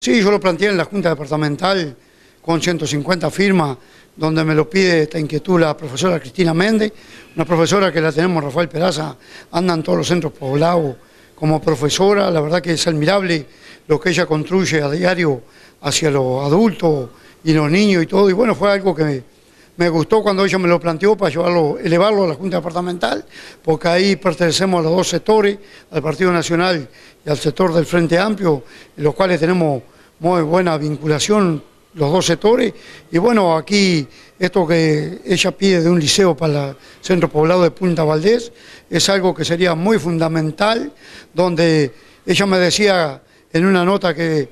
Sí, yo lo planteé en la Junta Departamental con 150 firmas, donde me lo pide esta inquietud la profesora Cristina Méndez, una profesora que la tenemos, Rafael Peraza, anda en todos los centros poblados como profesora. La verdad que es admirable lo que ella construye a diario hacia los adultos y los niños y todo, y bueno, fue algo que me gustó cuando ella me lo planteó para elevarlo a la Junta Departamental, porque ahí pertenecemos a los dos sectores, al Partido Nacional y al sector del Frente Amplio, en los cuales tenemos muy buena vinculación los dos sectores, y bueno, aquí esto que ella pide de un liceo para el centro poblado de Punta Valdés es algo que sería muy fundamental, donde ella me decía en una nota que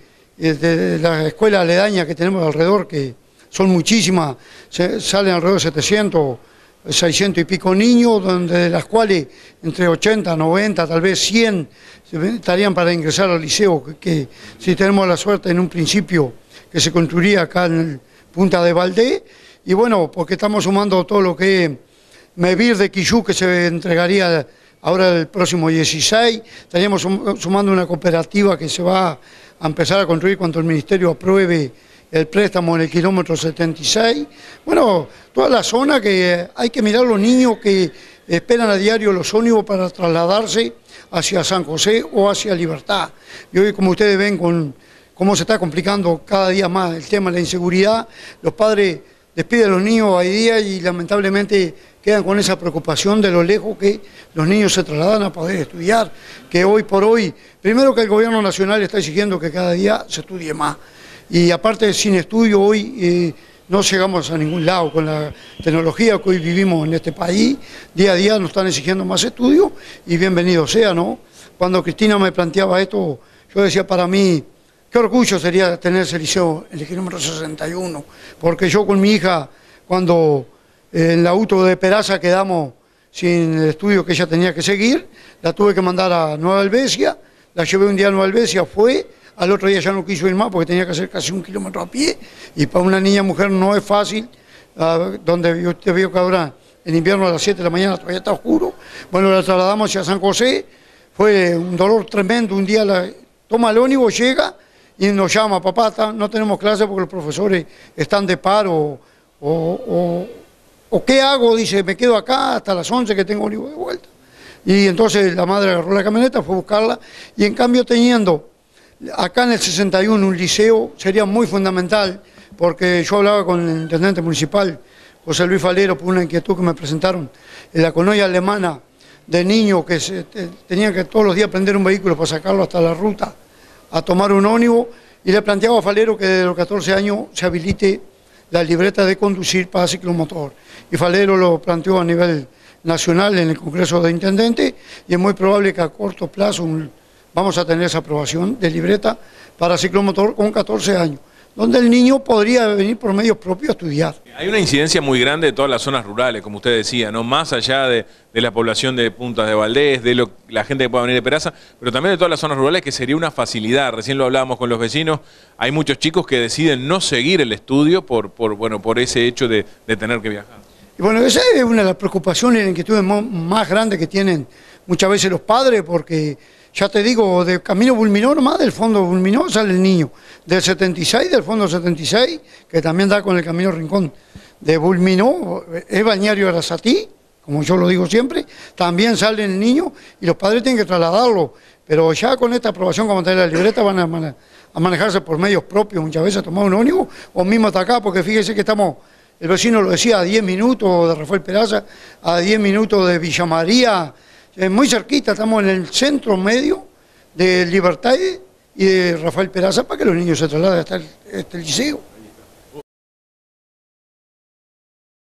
de la escuela aledaña que tenemos alrededor, que son muchísimas, salen alrededor de 700, 600 y pico niños, de las cuales entre 80, 90, tal vez 100 estarían para ingresar al liceo, que si tenemos la suerte en un principio que se construiría acá en Punta de Valdés, y bueno, porque estamos sumando todo lo que es Mevir de Quillú, que se entregaría ahora el próximo 16, estaríamos sumando una cooperativa que se va a empezar a construir cuando el Ministerio apruebe el préstamo en el kilómetro 76, bueno, toda la zona que hay que mirar los niños que esperan a diario los ómnibus para trasladarse hacia San José o hacia Libertad. Y hoy, como ustedes ven, con cómo se está complicando cada día más el tema de la inseguridad, los padres despiden a los niños hoy día y lamentablemente quedan con esa preocupación de lo lejos que los niños se trasladan a poder estudiar, que hoy por hoy, primero que el gobierno nacional está exigiendo que cada día se estudie más, y aparte sin estudio hoy no llegamos a ningún lado con la tecnología que hoy vivimos en este país. Día a día nos están exigiendo más estudio y bienvenido sea, ¿no? Cuando Cristina me planteaba esto, yo decía, para mí, qué orgullo sería tener ese liceo en el kilómetro 61, porque yo con mi hija, cuando en la auto de Peraza quedamos sin el estudio que ella tenía que seguir, la tuve que mandar a Nueva Helvecia, la llevé un día a Nueva Helvecia, fue... Al otro día ya no quiso ir más porque tenía que hacer casi 1 kilómetro a pie, y para una niña mujer no es fácil, donde usted vio que ahora en invierno a las 7 de la mañana todavía está oscuro. Bueno, la trasladamos hacia San José, fue un dolor tremendo. Un día toma el ómnibus, llega y nos llama, papá, no tenemos clase porque los profesores están de paro, o ¿qué hago? Dice, me quedo acá hasta las 11 que tengo ómnibus de vuelta. Y entonces la madre agarró la camioneta, fue a buscarla, y en cambio teniendo acá en el 61 un liceo sería muy fundamental, porque yo hablaba con el intendente municipal, José Luis Falero, por una inquietud que me presentaron en la colonia alemana de niños que tenían que todos los días prender un vehículo para sacarlo hasta la ruta a tomar un ómnibus, y le planteaba a Falero que desde los 14 años se habilite la libreta de conducir para ciclomotor, y Falero lo planteó a nivel nacional en el Congreso de Intendentes, y es muy probable que a corto plazo vamos a tener esa aprobación de libreta para ciclomotor con 14 años, donde el niño podría venir por medios propios a estudiar. Hay una incidencia muy grande de todas las zonas rurales, como usted decía, ¿no? Más allá de la población de Punta de Valdés, de la gente que pueda venir de Peraza, pero también de todas las zonas rurales, que sería una facilidad. Recién lo hablábamos con los vecinos, hay muchos chicos que deciden no seguir el estudio por ese hecho de tener que viajar. Y bueno, esa es una de las preocupaciones y la inquietudes más grandes que tienen muchas veces los padres, porque ya te digo, de Camino Bulminó, nomás del fondo Bulminó sale el niño, del 76, del fondo 76, que también da con el Camino Rincón de Bulminó, es Balneario Arasatí, como yo lo digo siempre, también sale el niño y los padres tienen que trasladarlo, pero ya con esta aprobación como tal de la libreta van a manejarse por medios propios, muchas veces a tomar un ómnibus o mismo hasta acá, porque fíjese que estamos, el vecino lo decía, a 10 minutos de Rafael Peraza, a 10 minutos de Villa María, muy cerquita, estamos en el centro medio de Libertad y de Rafael Peraza para que los niños se trasladen hasta el liceo.